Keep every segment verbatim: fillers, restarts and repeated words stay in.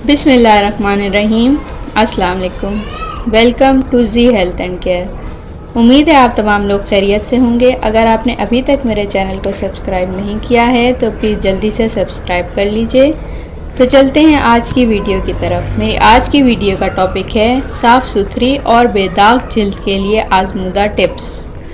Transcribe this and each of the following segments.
बिस्मिल्लाहिर्रहमानिर्रहीम। अस्सलाम वालेकुम। Welcome to G health and care. उम्मीद है आप तमाम लोग खैरियत से होंगे। अगर आपने अभी तक मेरे चैनल को सब्सक्राइब नहीं किया है तो प्लीज़ जल्दी से सब्सक्राइब कर लीजिए। तो चलते हैं आज की वीडियो की तरफ। मेरी आज की वीडियो का टॉपिक है साफ़ सुथरी और बेदाग जिल्द के लिए आजमूदा टिप्स।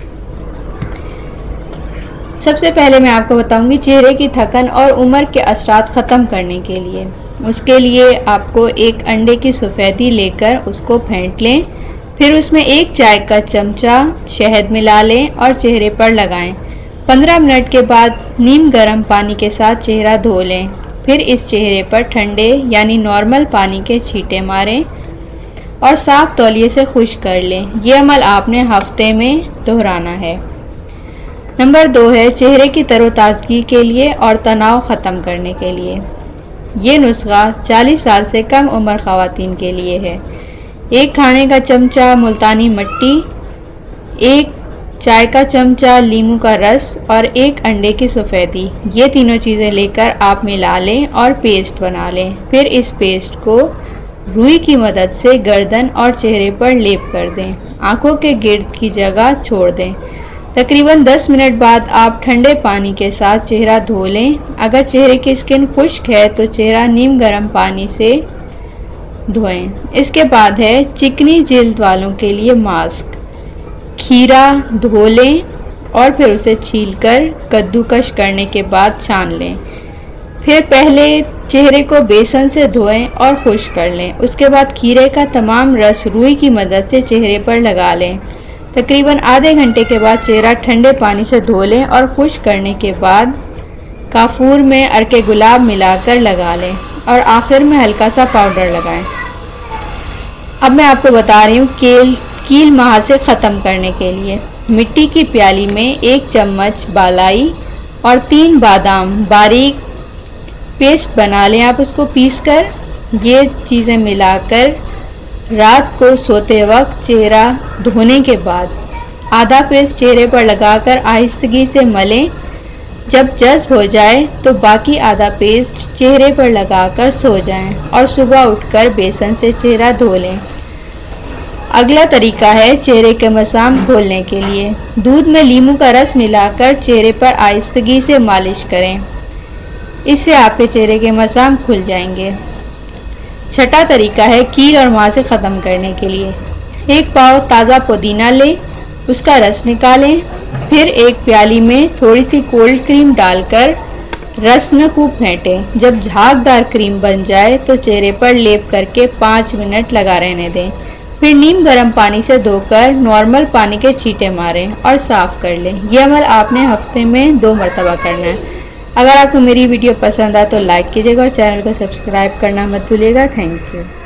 सबसे पहले मैं आपको बताऊंगी चेहरे की थकन और उम्र के असरात ख़त्म करने के लिए। उसके लिए आपको एक अंडे की सफ़ेदी लेकर उसको फेंट लें, फिर उसमें एक चाय का चमचा शहद मिला लें और चेहरे पर लगाएं। पंद्रह मिनट के बाद नीम गर्म पानी के साथ चेहरा धो लें, फिर इस चेहरे पर ठंडे यानी नॉर्मल पानी के छींटे मारें और साफ़ तौलिए से खुश्क कर लें। ये अमल आपने हफ्ते में दोहराना है। नंबर दो है चेहरे की तरोताज़गी के लिए और तनाव ख़त्म करने के लिए। ये नुस्खा चालीस साल से कम उम्र ख़वातीन के लिए है। एक खाने का चमचा मुल्तानी मिट्टी, एक चाय का चमचा नींबू का रस और एक अंडे की सफ़ेदी, ये तीनों चीज़ें लेकर आप मिला लें और पेस्ट बना लें। फिर इस पेस्ट को रुई की मदद से गर्दन और चेहरे पर लेप कर दें। आँखों के गिर्द की जगह छोड़ दें। तकरीबन दस मिनट बाद आप ठंडे पानी के साथ चेहरा धो लें। अगर चेहरे की स्किन खुश्क है तो चेहरा नीम गर्म पानी से धोएं। इसके बाद है चिकनी जिल्द वालों के लिए मास्क। खीरा धो लें और फिर उसे छीलकर कद्दूकश करने के बाद छान लें। फिर पहले चेहरे को बेसन से धोएं और खुश्क कर लें। उसके बाद खीरे का तमाम रस रुई की मदद से चेहरे पर लगा लें। तकरीबन आधे घंटे के बाद चेहरा ठंडे पानी से धो लें और खुश्क करने के बाद काफूर में अर्के गुलाब मिलाकर लगा लें और आखिर में हल्का सा पाउडर लगाएं। अब मैं आपको बता रही हूँ कील कील महासे ख़त्म करने के लिए। मिट्टी की प्याली में एक चम्मच बालाई और तीन बादाम बारीक पेस्ट बना लें। आप उसको पीसकर ये चीज़ें मिलाकर रात को सोते वक्त चेहरा धोने के बाद आधा पेस्ट चेहरे पर लगाकर आहिस्तगी से मलें। जब जज्ब हो जाए तो बाकी आधा पेस्ट चेहरे पर लगाकर सो जाएं और सुबह उठकर बेसन से चेहरा धो लें। अगला तरीका है चेहरे के मसाम खोलने के लिए। दूध में नींबू का रस मिलाकर चेहरे पर आहिस्तगी से मालिश करें। इससे आपके चेहरे के मसाम खुल जाएंगे। छठा तरीका है कील और मुहासे ख़त्म करने के लिए। एक पाव ताज़ा पुदीना लें, उसका रस निकालें, फिर एक प्याली में थोड़ी सी कोल्ड क्रीम डालकर रस में खूब फेंटें। जब झागदार क्रीम बन जाए तो चेहरे पर लेप करके पाँच मिनट लगा रहने दें। फिर नीम गर्म पानी से धोकर नॉर्मल पानी के छींटे मारें और साफ़ कर लें। यह अमल आपने हफ्ते में दो मरतबा करना है। अगर आपको मेरी वीडियो पसंद आए तो लाइक कीजिएगा और चैनल को सब्सक्राइब करना मत भूलिएगा। Thank you.